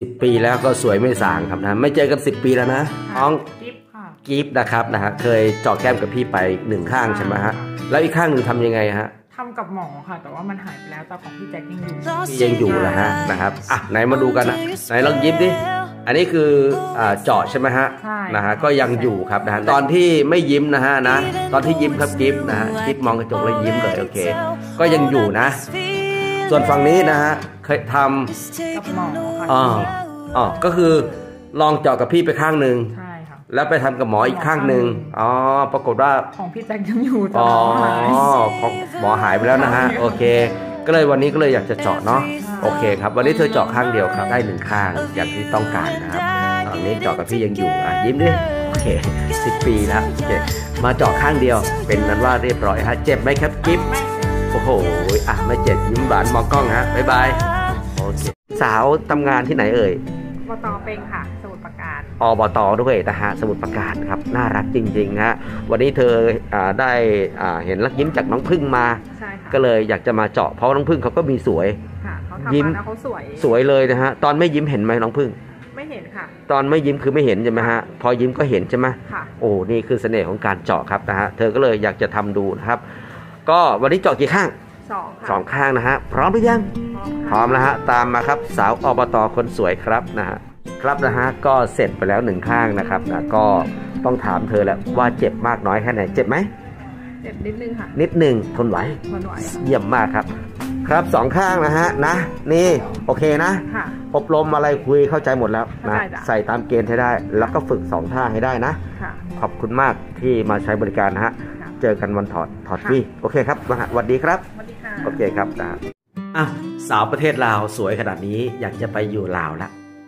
10 ปีแล้วก็สวยไม่สางครับนะไม่เจอกัน10 ปีแล้วนะน้องกิฟต์นะครับนะฮะเคยเจาะแก้มกับพี่ไป1 ข้างใช่ไหมฮะแล้วอีกข้างหนึ่งทำยังไงฮะทำกับหมอค่ะแต่ว่ามันหายไปแล้วแต่ของพี่แจ็คยังอยู่นะฮะนะครับอ่ะไหนมาดูกันนะไหนลองยิ้มดิอันนี้คือเจาะใช่ไหมฮะนะฮะก็ยังอยู่ครับนะฮะตอนที่ไม่ยิ้มนะฮะนะตอนที่ยิ้มครับกิฟต์นะฮะกิฟต์มองกระจกแล้วยิ้มเลยโอเคก็ยังอยู่นะส่วนฝั่งนี้นะฮะเคยทำกับหมอค่ะก็คือลองเจาะกับพี่ไปข้างหนึ่งแล้วไปทำกับหมออีกข้างหนึ่งปรากฏว่าของพี่แจ็คยังอยู่ของหมอหายไปแล้วนะฮะโอเคก็เลยวันนี้ก็เลยอยากจะเจาะเนาะโอเคครับวันนี้เธอเจาะข้างเดียวครับได้1 ข้างอย่างที่ต้องการนะครับตอนนี้เจาะกับพี่ยังอยู่ยิ้มดิโอเค10 ปีนะโอเคมาเจาะข้างเดียวเป็นนั้นว่าเรียบร้อยฮะเจ็บไหมครับกิ๊บโอ้โหไม่เจ็บยิ้มหวานมองกล้องฮะบ๊ายบายโอเคสาวทำงานที่ไหนเอ่ยอบต.เป็นค่ะสมุทรปราการอบต.ด้วยนะฮะสมุทรปราการครับน่ารักจริงๆฮะวันนี้เธอได้เห็นรักยิ้มจากน้องพึ่งมาก็เลยอยากจะมาเจาะเพราะน้องพึ่งเขาก็มีสวยยิ้มเขาสวยเลยนะฮะตอนไม่ยิ้มเห็นไหมน้องพึ่งไม่เห็นค่ะตอนไม่ยิ้มคือไม่เห็นใช่ไหมฮะพอยิ้มก็เห็นใช่ไหมโอ้นี่คือเสน่ห์ของการเจาะครับนะฮะเธอก็เลยอยากจะทำดูนะครับก็วันนี้เจาะกี่ข้าง2 ข้างนะฮะพร้อมหรือยังพร้อมแล้วฮะตามมาครับสาวอบต.คนสวยครับนะฮะครับนะฮะก็เสร็จไปแล้ว1 ข้างนะครับนะก็ต้องถามเธอแล้วว่าเจ็บมากน้อยแค่ไหนเจ็บไหมเจ็บนิดนึงค่ะนิดนึงทนไหวเยี่ยมมากครับครับ2 ข้างนะฮะนะนี่โอเคนะอบรมอะไรคุยเข้าใจหมดแล้วนะใส่ตามเกณฑ์ให้ได้แล้วก็ฝึก2 ท่าให้ได้นะขอบคุณมากที่มาใช้บริการนะฮะเจอกันวันถอดฟรีโอเคครับสวัสดีครับโอเคครับสาวประเทศลาวสวยขนาดนี้อยากจะไปอยู่ลาวละ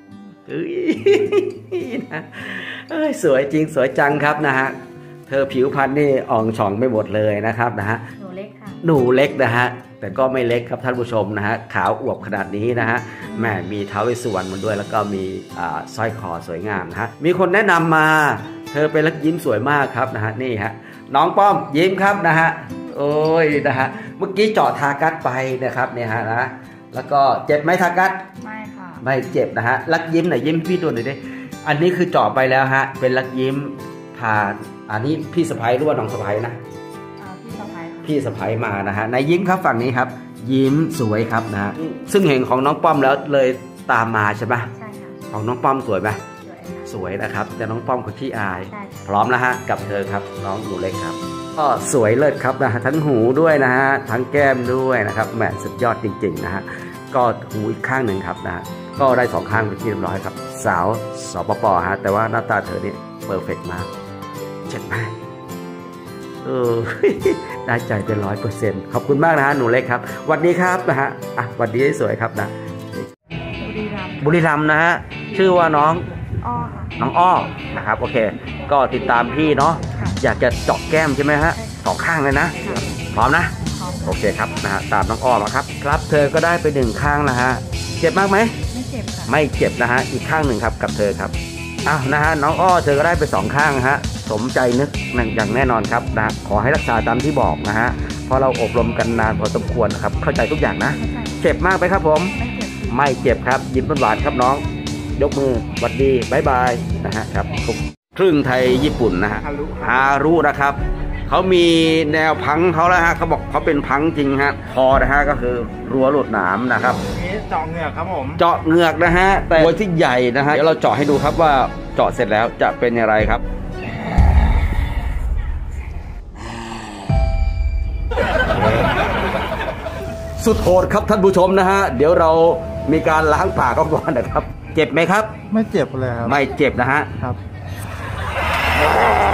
สวยจริงสวยจังครับนะฮะเธอผิวพรรณนี่อ่องช่องไม่หมดเลยนะครับนะฮะหนูเล็กค่ะหนูเล็กนะฮะแต่ก็ไม่เล็กครับท่านผู้ชมนะฮะขาวอวบขนาดนี้นะฮะแม่มีท้าวเวสสุวรรณมันด้วยแล้วก็มีสร้อยคอสวยงามนะฮะมีคนแนะนำมาเธอเป็นรักยิ้มสวยมากครับนะฮะนี่ฮะน้องป้อมยิ้มครับนะฮะโอ้ยนะฮะเมื่อกี้เจาะทากัดไปนะครับเนี่ยฮะนะแล้วก็เจ็บไหมทากัดไม่ค่ะไม่เจ็บนะฮะรักยิ้มหน่อยยิ้มพี่ดูหน่อยดิอันนี้คือเจาะไปแล้วฮะเป็นรักยิ้มผ่านอันนี้พี่สะใภ้หรือว่าน้องสะใภ้นะพี่สะใภ้มานะฮะในยิ้มครับฝั่งนี้ครับยิ้มสวยครับนะฮะซึ่งเห็นของน้องป้อมแล้วเลยตามมาใช่ไหมใช่ค่ะของน้องป้อมสวยไหมสวยนะครับแต่น้องป้อมคนที่อายพร้อมนะฮะกับเธอครับน้องหนูเล็กครับก็สวยเลิศครับนะฮะทั้งหูด้วยนะฮะทั้งแก้มด้วยนะครับแหมสุดยอดจริงๆนะฮะก็หูอีกข้างหนึ่งครับนะก็ได้2 ข้างเป็นที่เรียบร้อยครับสาวสปป.ฮะแต่ว่าหน้าตาเธอเนี่ยเพอร์เฟกต์มากเจ็บมากได้ใจเป็น100%ขอบคุณมากนะฮะหนูเล็กครับวันนี้ครับนะฮะวันนี้สวยครับนะบุรีรัมย์นะฮะชื่อว่าน้องอ้อนะครับโอเคก็ติดตามพี่เนาะอยากจะเจาะแก้มใช่ไหมฮะ2 ข้างเลยนะพร้อมนะโอเคครับนะฮะตามน้องอ้อมาครับครับเธอก็ได้ไป1 ข้างนะฮะเจ็บมากไหมไม่เจ็บค่ะไม่เจ็บนะฮะอีกข้างหนึ่งครับกับเธอครับนะฮะน้องอ้อเธอก็ได้ไป2 ข้างฮะสมใจนึกอย่างแน่นอนครับนะขอให้รักษาตามที่บอกนะฮะเพราะเราอบรมกันนานพอสมควรนะครับเข้าใจทุกอย่างนะเจ็บมากไหมครับผมไม่เจ็บครับยิ้มหวานครับน้องยกมือสวัสดีบายบายนะฮะครับครึ่งไทยญี่ปุ่นนะฮะฮารุนะครับเขามีแนวพังเขาแล้วฮะเขาบอกเขาเป็นพังจริงฮะคอนะฮะก็คือรั้วหลุดหนามนะครับนี่เจาะเหงือกครับผมเจาะเหงือกนะฮะแต่ตัวที่ใหญ่นะฮะเดี๋ยวเราเจาะให้ดูครับว่าเจาะเสร็จแล้วจะเป็นอย่างไรครับสุดโหดครับท่านผู้ชมนะฮะเดี๋ยวเรามีการล้างปากก่อนนะครับเจ็บไหมครับไม่เจ็บเลยครับไม่เจ็บนะฮะครับ